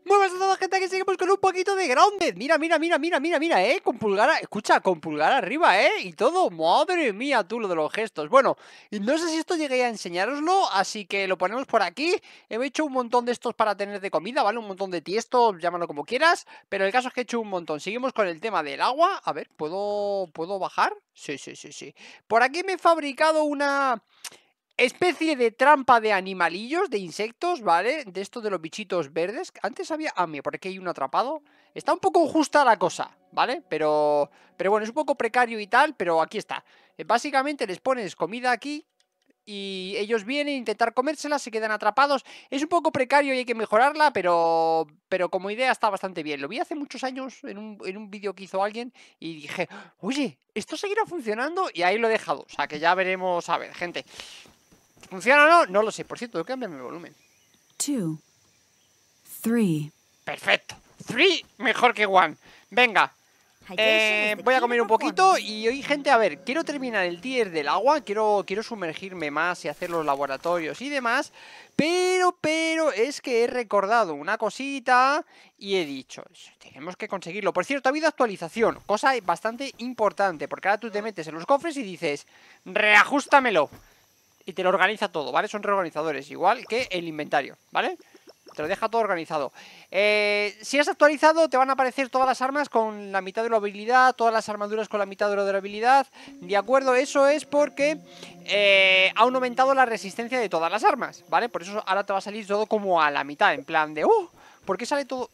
Muy buenas a toda gente, que seguimos con un poquito de Grounded. Mira, con pulgar, escucha, con pulgar arriba, y todo. Madre mía, tú, lo de los gestos. Bueno, y no sé si esto llegué a enseñároslo, así que lo ponemos por aquí. He hecho un montón de estos para tener de comida, ¿vale? Un montón de tiesto, llámalo como quieras. Pero el caso es que he hecho un montón. Seguimos con el tema del agua. A ver, ¿puedo bajar? Sí. Por aquí me he fabricado una especie de trampa de animalillos, de insectos, ¿vale? De estos de los bichitos verdes. Antes había... Ah, mira, por aquí hay uno atrapado. Está un poco injusta la cosa, ¿vale? Pero bueno, es un poco precario y tal, pero aquí está. Básicamente les pones comida aquí y ellos vienen a intentar comérsela, se quedan atrapados. Es un poco precario y hay que mejorarla, pero como idea está bastante bien. Lo vi hace muchos años en un vídeo que hizo alguien y dije, oye, ¿esto seguirá funcionando? Y ahí lo he dejado. O sea, que ya veremos. A ver, gente, ¿funciona o no? No lo sé. Por cierto, cámbiame el volumen. 2, 3. Perfecto. 3 mejor que 1. Venga. Voy a comer un poquito y hoy, gente, a ver, quiero terminar el tier del agua, quiero sumergirme más y hacer los laboratorios y demás, pero es que he recordado una cosita y he dicho, tenemos que conseguirlo. Por cierto, ha habido actualización, cosa bastante importante, porque ahora tú te metes en los cofres y dices, reajústamelo, y te lo organiza todo, ¿vale? Son reorganizadores, igual que el inventario, ¿vale? Te lo deja todo organizado. Si has actualizado, te van a aparecer todas las armas con la mitad de la habilidad, todas las armaduras con la mitad de la durabilidad. De acuerdo, eso es porque ha aumentado la resistencia de todas las armas, ¿vale? Por eso ahora te va a salir todo como a la mitad, en plan de... ¿por qué sale todo...?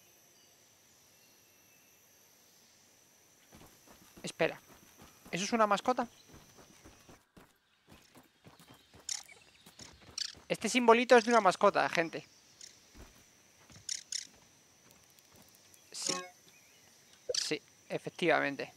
Espera, ¿eso es una mascota? Este simbolito es de una mascota, gente. Sí, efectivamente.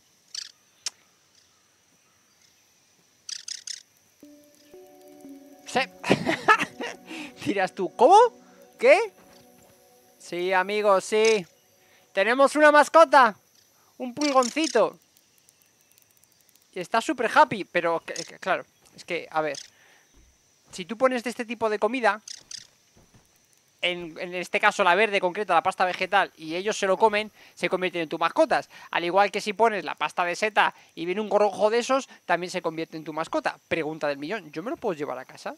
Sí. Dirás tú, ¿cómo? ¿Qué? Sí, amigos, sí. Tenemos una mascota. Un pulgoncito. Y está súper happy, pero claro, es que, a ver, si tú pones de este tipo de comida, en este caso la verde concreta, la pasta vegetal, y ellos se lo comen, se convierten en tus mascotas. Al igual que si pones la pasta de seta y viene un gorrojo de esos, también se convierte en tu mascota. Pregunta del millón, ¿yo me lo puedo llevar a casa?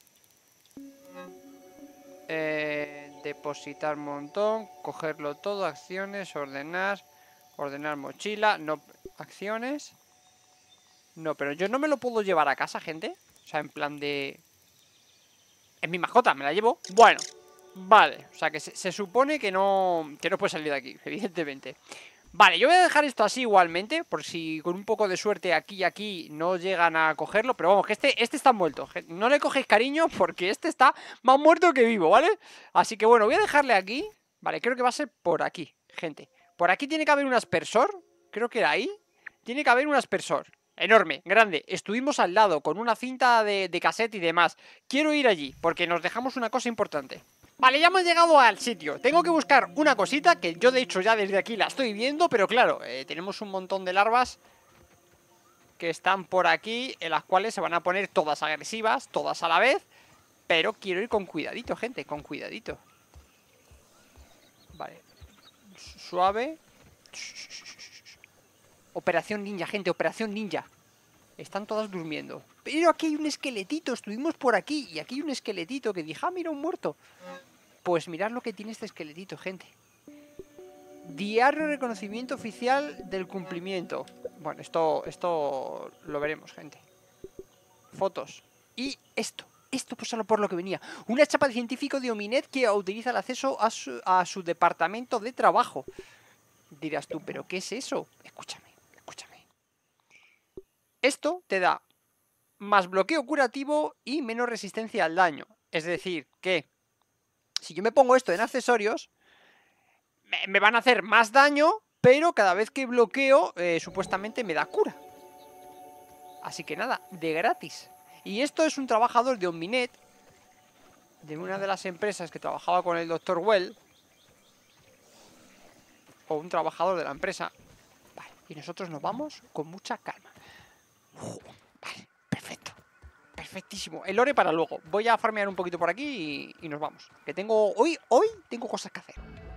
Depositar montón, cogerlo todo, acciones, ordenar mochila, no, acciones. No, pero yo no me lo puedo llevar a casa, gente. O sea, en plan de... Es mi mascota, me la llevo. Bueno, vale. O sea, que se supone que no puede salir de aquí, evidentemente. Vale, yo voy a dejar esto así igualmente, por si con un poco de suerte aquí y aquí no llegan a cogerlo. Pero vamos, que este está muerto. No le cogéis cariño porque este está más muerto que vivo, ¿vale? Así que bueno, voy a dejarle aquí. Vale, creo que va a ser por aquí, gente. Por aquí tiene que haber un aspersor. Creo que era ahí. Tiene que haber un aspersor. Enorme, grande. Estuvimos al lado con una cinta de cassette y demás. Quiero ir allí porque nos dejamos una cosa importante. Vale, ya hemos llegado al sitio. Tengo que buscar una cosita que yo de hecho ya desde aquí la estoy viendo, pero claro, tenemos un montón de larvas que están por aquí, en las cuales se van a poner todas agresivas, todas a la vez. Pero quiero ir con cuidadito, gente, con cuidadito. Vale. Suave. Operación ninja, gente, operación ninja. Están todas durmiendo. Pero aquí hay un esqueletito, estuvimos por aquí y aquí hay un esqueletito que dije, mira, un muerto. Pues mirad lo que tiene este esqueletito, gente. Diario de reconocimiento oficial del cumplimiento. Bueno, esto lo veremos, gente. Fotos. Y esto pues solo por lo que venía. Una chapa de científico de Ominet que utiliza el acceso a su departamento de trabajo. Dirás tú, ¿pero qué es eso? Escúchame. Esto te da más bloqueo curativo y menos resistencia al daño. Es decir, que si yo me pongo esto en accesorios, me van a hacer más daño, pero cada vez que bloqueo, supuestamente me da cura. Así que nada, de gratis. Y esto es un trabajador de Omninet, de una de las empresas que trabajaba con el Dr. Well, o un trabajador de la empresa. Vale, y nosotros nos vamos con mucha calma. Vale, perfecto. Perfectísimo. El lore para luego. Voy a farmear un poquito por aquí y nos vamos. Que tengo... Hoy tengo cosas que hacer.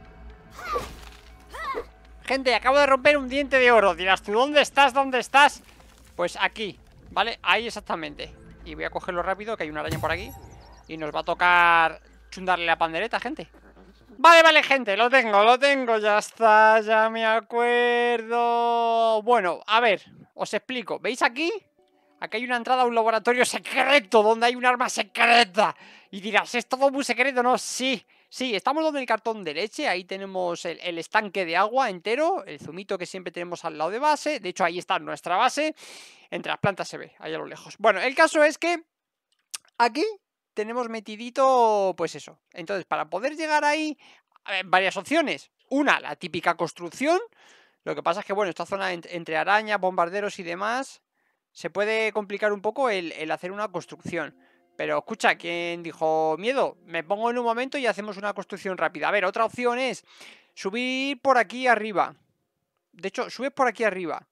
Gente, acabo de romper un diente de oro. Dirás tú, ¿dónde estás? ¿Dónde estás? Pues aquí, ¿vale? Ahí exactamente. Y voy a cogerlo rápido, que hay una araña por aquí. Y nos va a tocar chundarle la pandereta, gente. Vale, vale, gente, lo tengo, ya está, ya me acuerdo. Bueno, a ver, os explico. ¿Veis aquí? Aquí hay una entrada a un laboratorio secreto, donde hay un arma secreta. Y dirás, ¿es todo muy secreto? No, sí, sí, estamos donde el cartón de leche. Ahí tenemos el estanque de agua entero, el zumito que siempre tenemos al lado de base. De hecho, ahí está nuestra base. Entre las plantas se ve, ahí a lo lejos. Bueno, el caso es que aquí tenemos metidito, pues eso. Entonces, para poder llegar ahí, varias opciones. Una, la típica construcción. Lo que pasa es que, bueno, esta zona entre arañas, bombarderos y demás, se puede complicar un poco el hacer una construcción. Pero escucha, ¿quién dijo miedo? Me pongo en un momento y hacemos una construcción rápida. A ver, otra opción es subir por aquí arriba. De hecho, subes por aquí arriba.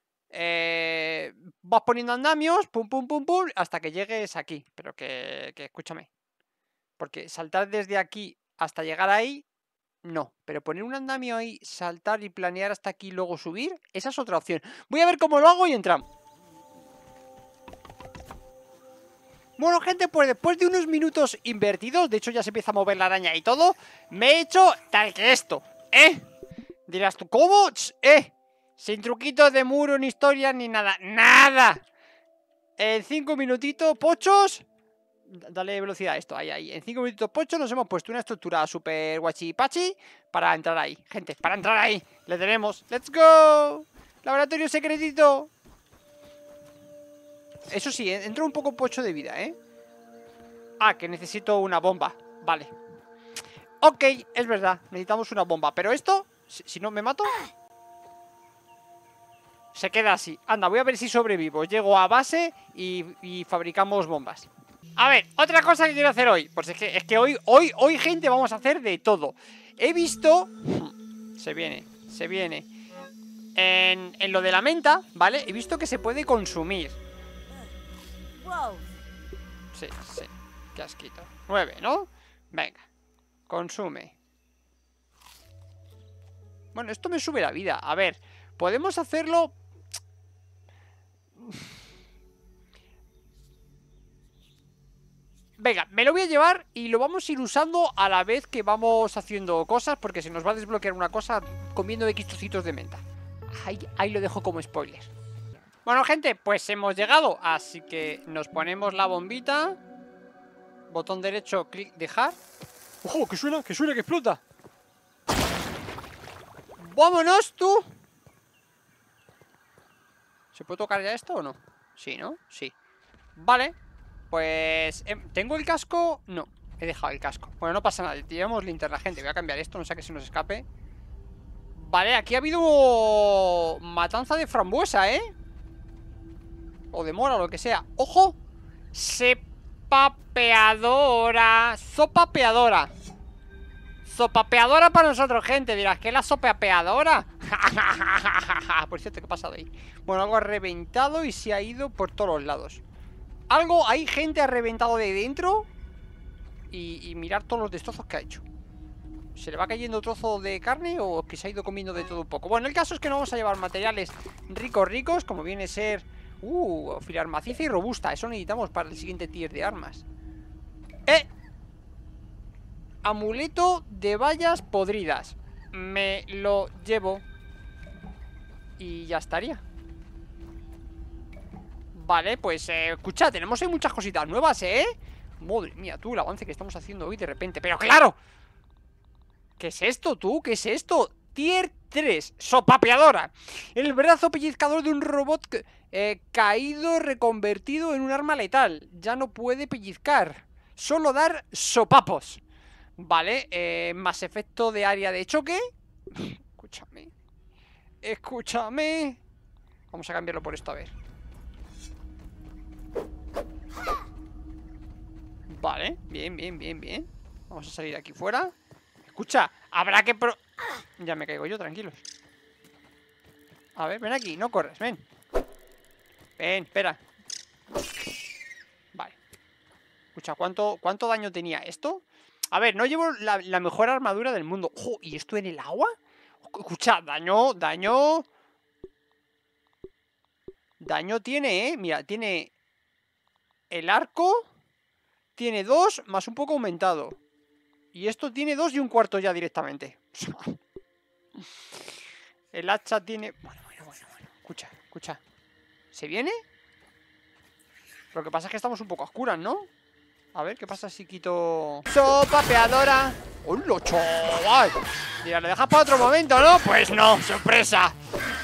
Vas poniendo andamios, pum, pum, pum, pum, hasta que llegues aquí. Pero que escúchame. Porque saltar desde aquí hasta llegar ahí, no. Pero poner un andamio ahí, saltar y planear hasta aquí y luego subir, esa es otra opción. Voy a ver cómo lo hago y entramos. Bueno, gente, pues después de unos minutos invertidos, de hecho ya se empieza a mover la araña y todo, me he hecho tal que esto, Dirás tú, ¿cómo? Sin truquitos de muro, ni historias, ni nada. ¡Nada! En 5 minutitos, pochos. Dale velocidad a esto, ahí. En 5 minutitos, pochos, nos hemos puesto una estructura súper guachipachi para entrar ahí. Gente, para entrar ahí. Le tenemos. ¡Let's go! Laboratorio secretito. Eso sí, entró un poco pocho de vida, Ah, que necesito una bomba. Vale. Ok, es verdad, necesitamos una bomba. Pero esto, si no me mato, se queda así. Anda, voy a ver si sobrevivo. Llego a base y fabricamos bombas. A ver, otra cosa que quiero hacer hoy. Pues es que hoy, gente, vamos a hacer de todo. He visto... Se viene. En lo de la menta, ¿vale? He visto que se puede consumir. Sí, qué asquito. 9, ¿no? Venga, consume. Bueno, esto me sube la vida. A ver, podemos hacerlo... Venga, me lo voy a llevar y lo vamos a ir usando a la vez que vamos haciendo cosas, porque se nos va a desbloquear una cosa comiendo X trocitos de menta. Ahí lo dejo como spoiler. Bueno, gente, pues hemos llegado, así que nos ponemos la bombita. Botón derecho, clic, dejar. ¡Ojo! ¡Que suena, que explota! ¡Vámonos, tú! ¿Se puede tocar ya esto o no? Sí, ¿no? Sí. Vale. Pues... ¿tengo el casco? No, he dejado el casco. Bueno, no pasa nada, llevamos linterna, gente. Voy a cambiar esto, no sea que se nos escape. Vale, aquí ha habido... matanza de frambuesa, o de mora, o lo que sea. ¡Ojo! Sopapeadora. Sopapeadora. Sopapeadora para nosotros, gente. Dirás, ¿qué es la sopapeadora? Por cierto, ¿qué ha pasado ahí? Bueno, algo ha reventado y se ha ido por todos los lados. Algo, hay gente ha reventado de dentro. Y mirar todos los destrozos que ha hecho. ¿Se le va cayendo trozo de carne o que se ha ido comiendo de todo un poco? Bueno, el caso es que no vamos a llevar materiales ricos, como viene a ser... filar maciza y robusta. Eso necesitamos para el siguiente tier de armas. Amuleto de bayas podridas. Me lo llevo. Y ya estaría. Vale, pues escucha, tenemos ahí muchas cositas nuevas, Madre mía, tú, el avance que estamos haciendo hoy de repente. ¡Pero claro! ¿Qué es esto, tú? ¿Qué es esto? Tier 3, sopapeadora. El brazo pellizcador de un robot caído reconvertido en un arma letal. Ya no puede pellizcar, solo dar sopapos. Vale, más efecto de área de choque. Escúchame. Vamos a cambiarlo por esto, a ver. Vale, bien. Vamos a salir de aquí fuera. Escucha, habrá que Ya me caigo yo, tranquilos. A ver, ven aquí, no corres, ven. Ven, espera. Vale. Escucha, ¿cuánto daño tenía esto? A ver, no llevo la mejor armadura del mundo. ¡Ojo! ¿Y esto en el agua? Escucha, daño tiene, Mira, tiene el arco, tiene 2 más un poco aumentado. Y esto tiene 2 y un cuarto ya directamente. El hacha tiene... Bueno. Escucha. ¿Se viene? Lo que pasa es que estamos un poco a oscuras, ¿no? A ver, ¿qué pasa si quito... ¡Sopa peadora! ¡Hola, chaval! Mira, ¿lo dejas para otro momento, no? Pues no, sorpresa.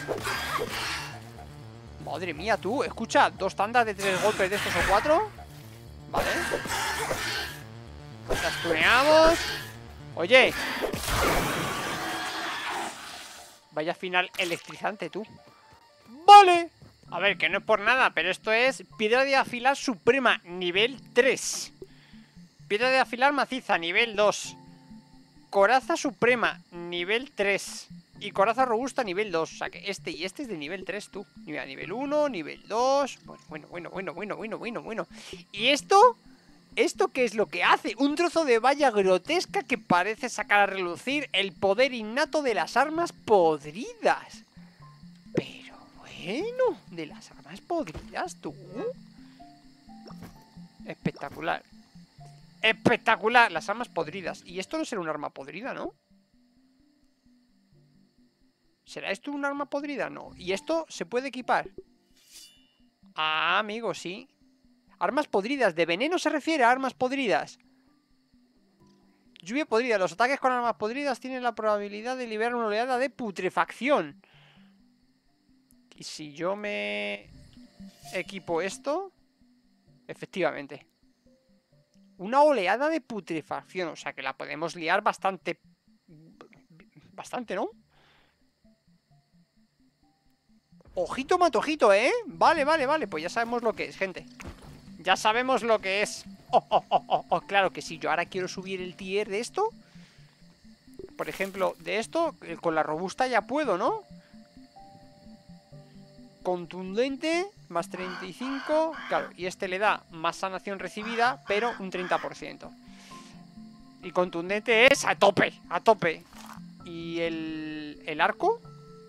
Madre mía, tú, escucha, 2 tandas de 3 golpes de estos o 4. Vale. Las tuneamos. Oye. Vaya final electrizante, tú. Vale. A ver, que no es por nada, pero esto es piedra de afilar suprema, nivel 3. Piedra de afilar maciza, nivel 2. Coraza suprema, nivel 3. Y coraza robusta, nivel 2. O sea que este y este es de nivel 3, tú. Mira, nivel 1, nivel 2. Bueno. ¿Y esto? ¿Esto qué es lo que hace? Un trozo de valla grotesca que parece sacar a relucir el poder innato de las armas podridas. Pero bueno, de las armas podridas, tú. Espectacular. Espectacular, las armas podridas. Y esto no será un arma podrida, ¿no? ¿Será esto un arma podrida? No. ¿Y esto se puede equipar? Ah, amigo, sí. Armas podridas, de veneno se refiere a armas podridas. Lluvia podrida, los ataques con armas podridas tienen la probabilidad de liberar una oleada de putrefacción. Y si yo me equipo esto, efectivamente, una oleada de putrefacción. O sea que la podemos liar bastante. Bastante, ¿no? Ojito matojito, ¿eh? Vale. Pues ya sabemos lo que es, gente. Ya sabemos lo que es. Claro que sí, yo ahora quiero subir el tier de esto. Por ejemplo, de esto, con la robusta ya puedo, ¿no? Contundente, más 35. Claro, y este le da más sanación recibida, pero un 30%. Y contundente es a tope. Y el arco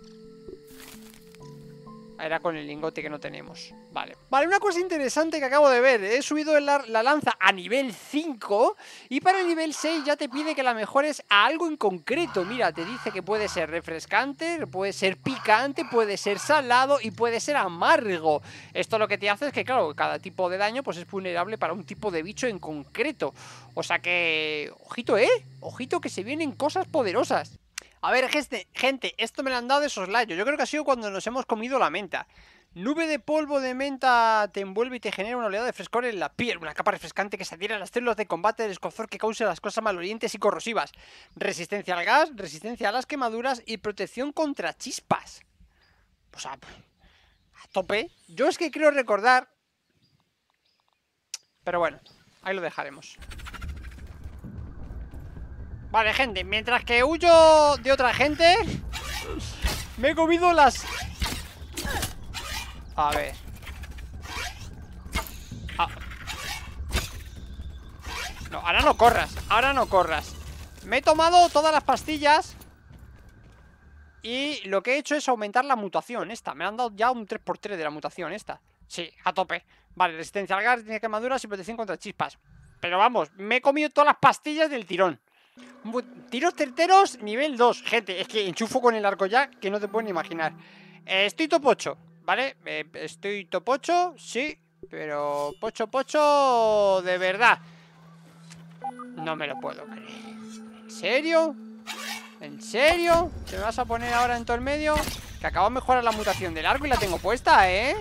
era con el lingote que no tenemos. Vale, una cosa interesante que acabo de ver. He subido la lanza a nivel 5 y para el nivel 6 ya te pide que la mejores a algo en concreto. Mira, te dice que puede ser refrescante, puede ser picante, puede ser salado y puede ser amargo. Esto lo que te hace es que, claro, cada tipo de daño pues es vulnerable para un tipo de bicho en concreto. O sea que... ojito, ojito que se vienen cosas poderosas. A ver, gente, esto me lo han dado de soslayo. Yo creo que ha sido cuando nos hemos comido la menta. Nube de polvo de menta te envuelve y te genera una oleada de frescor en la piel. Una capa refrescante que se adhiere a las células de combate del escozor que causa las cosas malolientes y corrosivas. Resistencia al gas, resistencia a las quemaduras y protección contra chispas. O sea, a tope. Yo es que creo recordar... Pero bueno, ahí lo dejaremos. Vale, gente, mientras que huyo de otra gente, me he comido las... A ver. No, ahora no corras. Me he tomado todas las pastillas y lo que he hecho es aumentar la mutación esta. Me han dado ya un 3×3 de la mutación esta. Sí, a tope. Vale, resistencia al gas, resistencia a quemaduras y protección contra chispas. Pero vamos, me he comido todas las pastillas del tirón. Tiros certeros, nivel 2. Gente, es que enchufo con el arco ya, que no te pueden imaginar. Estoy top 8, ¿vale? Estoy top 8, sí. Pero pocho de verdad. No me lo puedo creer. ¿En serio? ¿En serio? ¿Te me vas a poner ahora en todo el medio? Que acabo de mejorar la mutación del arco y la tengo puesta, ¿eh?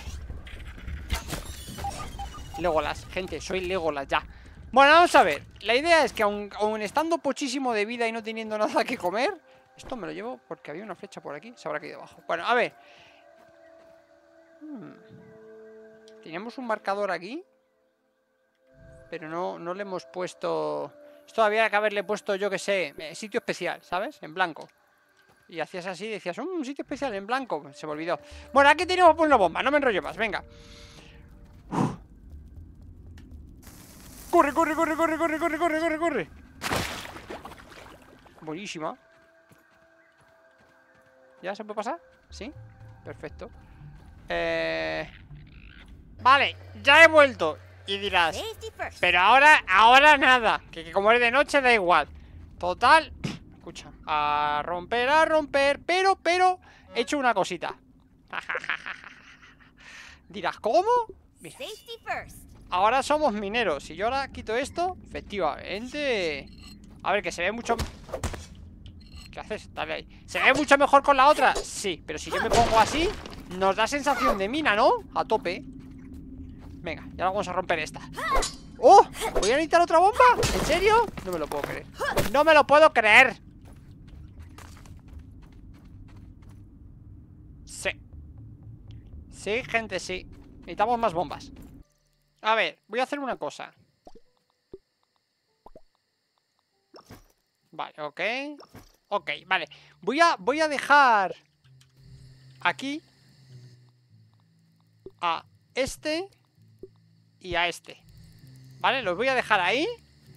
Legolas, gente, soy Legolas ya. Bueno, vamos a ver. La idea es que aun estando pochísimo de vida y no teniendo nada que comer... Esto me lo llevo porque había una flecha por aquí. Se habrá caído abajo. Bueno, a ver. Tenemos un marcador aquí. Pero no le hemos puesto... Esto había que haberle puesto, yo que sé, sitio especial, ¿sabes? En blanco. Y hacías así, decías, un sitio especial en blanco. Se me olvidó. Bueno, aquí tenemos una bomba, no me enrollo más, venga. Corre. Buenísima. ¿Ya se puede pasar? ¿Sí? Perfecto. Vale, ya he vuelto. Y dirás, pero ahora nada. Que como es de noche da igual. Total, escucha, a romper, pero he hecho una cosita. Dirás, ¿cómo? Mira. Ahora somos mineros. Si yo ahora quito esto, efectivamente. A ver, que se ve mucho. ¿Qué haces? Dale ahí. ¿Se ve mucho mejor con la otra? Sí, pero si yo me pongo así, nos da sensación de mina, ¿no? A tope. Venga, ya vamos a romper esta. ¡Oh! ¿Voy a necesitar otra bomba? ¿En serio? No me lo puedo creer. ¡No me lo puedo creer! Sí. Sí, gente, sí. Necesitamos más bombas. A ver, voy a hacer una cosa. Vale, ok. Ok, vale. Voy a dejar aquí a este y a este. ¿Vale? Los voy a dejar ahí.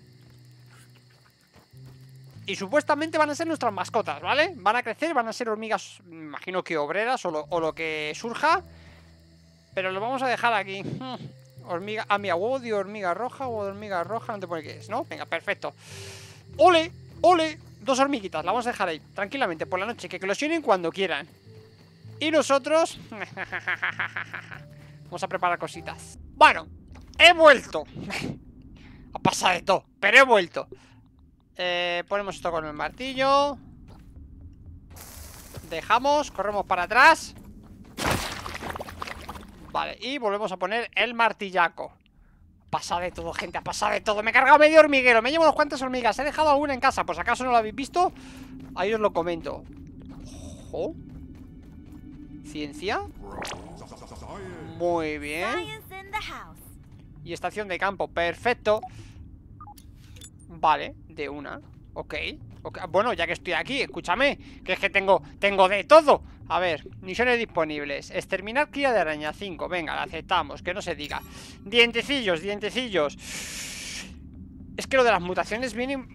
Y supuestamente van a ser nuestras mascotas, ¿vale? Van a crecer, van a ser hormigas, me imagino que obreras o lo que surja. Pero los vamos a dejar aquí. Hormiga, mira, huevo de hormiga roja, no te pone qué es, ¿no? Venga, perfecto. ¡Ole! ¡Ole! 2 hormiguitas, la vamos a dejar ahí, tranquilamente, por la noche, que eclosionen cuando quieran. Y nosotros... vamos a preparar cositas. Bueno, he vuelto. Ha pasado de todo, pero he vuelto. Ponemos esto con el martillo. Dejamos, corremos para atrás. Vale, y volvemos a poner el martillaco. Ha pasado de todo, gente, ha pasado de todo. Me he cargado medio hormiguero, me llevo unas cuantas hormigas. He dejado alguna en casa, por si acaso no lo habéis visto. Ahí os lo comento. Ojo. Ciencia. Muy bien. Y estación de campo, perfecto. Vale, de una. Ok. Bueno, ya que estoy aquí, escúchame, que es que tengo de todo. A ver, misiones disponibles. Exterminar cría de araña 5. Venga, la aceptamos, que no se diga. Dientecillos. Es que lo de las mutaciones vienen...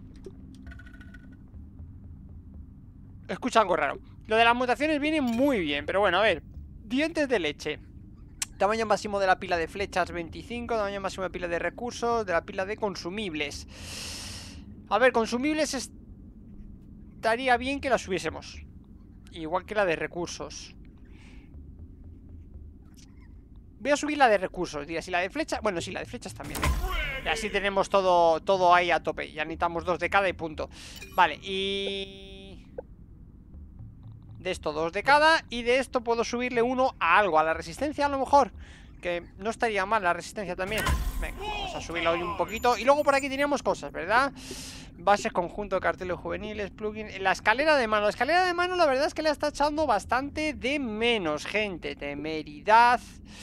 Escucha algo raro. Lo de las mutaciones viene muy bien, pero bueno, a ver. Dientes de leche. Tamaño máximo de la pila de flechas 25. Tamaño máximo de pila de recursos. De la pila de consumibles. A ver, consumibles estaría bien que la subiésemos. Igual que la de recursos. Voy a subir la de recursos, diría. Si la de flechas... Bueno, sí, la de flechas también. Y así tenemos todo ahí a tope. Ya necesitamos 2 de cada y punto. Vale, y... de esto 2 de cada. Y de esto puedo subirle 1 a algo. A la resistencia a lo mejor. Que no estaría mal la resistencia también. Venga, vamos a subirla hoy un poquito. Y luego por aquí teníamos cosas, ¿verdad? Bases, conjunto de carteles juveniles, plugin. La escalera de mano. La escalera de mano la verdad es que le está echando bastante de menos, gente. Temeridad.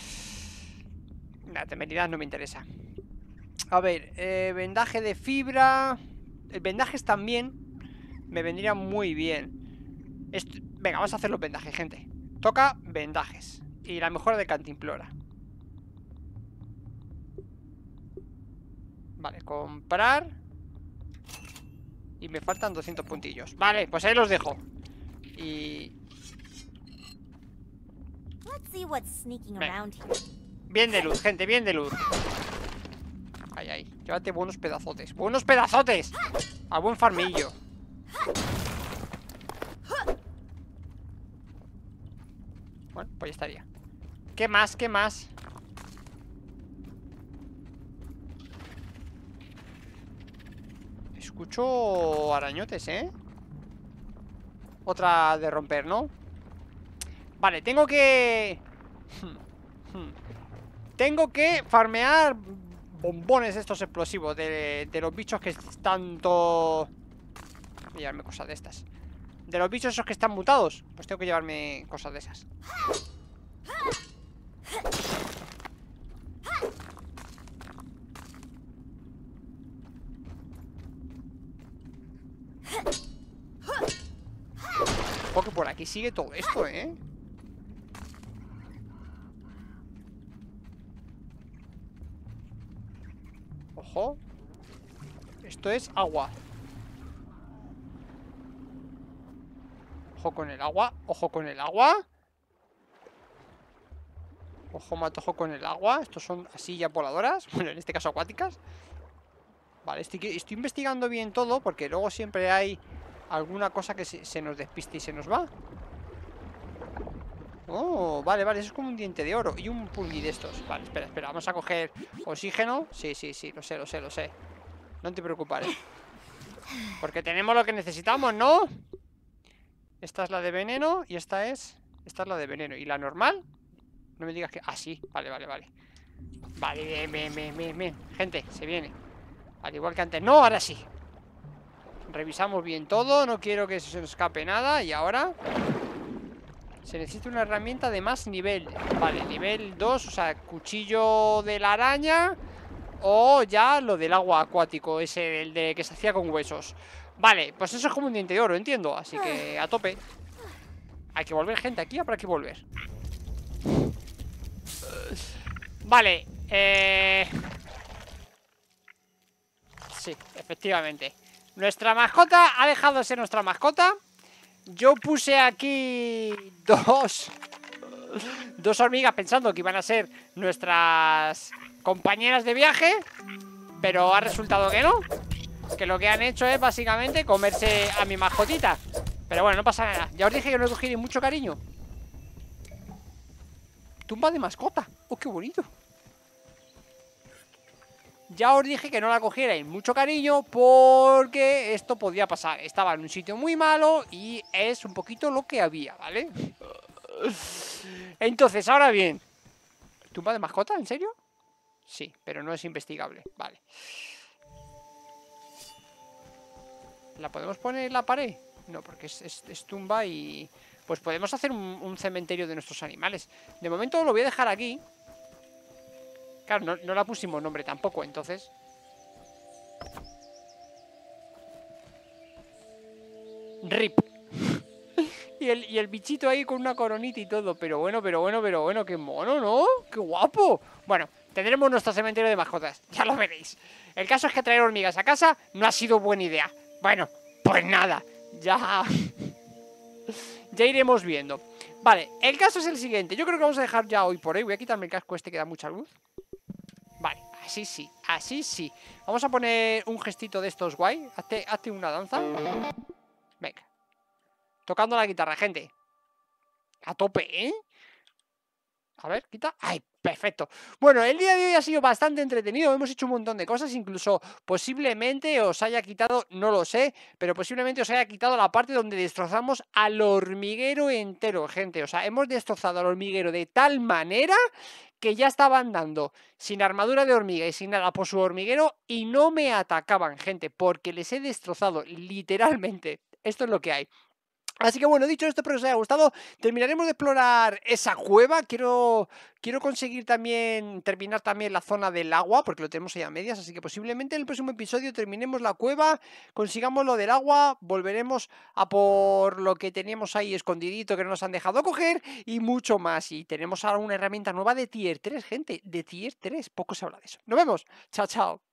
La temeridad no me interesa. A ver, vendaje de fibra. Vendajes también me vendría muy bien. Venga, vamos a hacer los vendajes, gente. Toca vendajes. Y la mejora de cantimplora. Vale, comprar. Y me faltan 200 puntillos. Vale, pues ahí los dejo. Y... bien de luz, gente, bien de luz. Ay, ay, llévate buenos pedazotes. ¡Buenos pedazotes! A buen farmillo. Bueno, pues ya estaría. ¿Qué más? ¿Qué más? Escucho arañotes, ¿eh? Otra de romper, ¿no? Vale, tengo que... tengo que farmear bombones estos explosivos de los bichos que están todo... Voy a llevarme cosas de estas. De los bichos esos que están mutados. Pues tengo que llevarme cosas de esas. Porque por aquí sigue todo esto, ¿eh? Ojo. Esto es agua. Ojo con el agua. Ojo con el agua. Ojo, matojo con el agua. Estos son así ya voladoras. Bueno, en este caso acuáticas. Vale, estoy investigando bien todo, porque luego siempre hay alguna cosa que se nos despiste y se nos va. Oh, vale, vale, eso es como un diente de oro. Y un pulgui de estos. Vale, espera, vamos a coger oxígeno. Sí, lo sé. No te preocupes, porque tenemos lo que necesitamos, ¿no? Esta es la de veneno y esta es la de veneno. ¿Y la normal? No me digas que... Ah, sí, vale. Vale, bien. Gente, se viene. Al igual que antes. No, ahora sí. Revisamos bien todo. No quiero que se nos escape nada. Y ahora se necesita una herramienta de más nivel. Vale, nivel 2. O sea, cuchillo de la araña. O ya lo del agua acuático. Ese, el de que se hacía con huesos. Vale, pues eso es como un diente de oro, entiendo. Así que a tope. Hay que volver, gente. Aquí habrá que volver. Vale, sí, efectivamente. Nuestra mascota ha dejado de ser nuestra mascota. Yo puse aquí dos hormigas pensando que iban a ser nuestras compañeras de viaje, pero ha resultado que no. Que lo que han hecho es básicamente comerse a mi mascotita. Pero bueno, no pasa nada. Ya os dije que no he cogido mucho cariño. Tumba de mascota. Oh, qué bonito. Ya os dije que no la cogierais mucho cariño, porque esto podía pasar. Estaba en un sitio muy malo y es un poquito lo que había, ¿vale? Entonces, ahora bien, ¿tumba de mascota? ¿En serio? Sí, pero no es investigable. Vale. ¿La podemos poner en la pared? No, porque es tumba y... Pues podemos hacer un cementerio de nuestros animales. De momento lo voy a dejar aquí. Claro, no la pusimos nombre tampoco, entonces... RIP. Y el bichito ahí con una coronita y todo. Pero bueno, qué mono, ¿no? ¡Qué guapo! Bueno, tendremos nuestro cementerio de mascotas. Ya lo veréis. El caso es que traer hormigas a casa no ha sido buena idea. Bueno, pues nada. Ya iremos viendo. Vale, el caso es el siguiente. Yo creo que vamos a dejar ya hoy por hoy. Voy a quitarme el casco este que da mucha luz. Vale, así sí. Vamos a poner un gestito de estos guay. Hazte una danza. Venga. Tocando la guitarra, gente. A tope, ¿eh? A ver, quita. ¡Ay, perfecto! Bueno, el día de hoy ha sido bastante entretenido. Hemos hecho un montón de cosas. Incluso posiblemente os haya quitado, no lo sé, pero posiblemente os haya quitado la parte donde destrozamos al hormiguero entero, gente. O sea, hemos destrozado al hormiguero de tal manera que ya estaba andando sin armadura de hormiga y sin nada por su hormiguero y no me atacaban, gente, porque les he destrozado literalmente. Esto es lo que hay. Así que bueno, dicho esto, espero que os haya gustado. Terminaremos de explorar esa cueva. Quiero conseguir también, terminar también la zona del agua, porque lo tenemos ahí a medias. Así que posiblemente en el próximo episodio terminemos la cueva, consigamos lo del agua, volveremos a por lo que teníamos ahí escondidito que no nos han dejado coger y mucho más. Y tenemos ahora una herramienta nueva de tier 3, gente, de tier 3. Poco se habla de eso. Nos vemos. Chao, chao.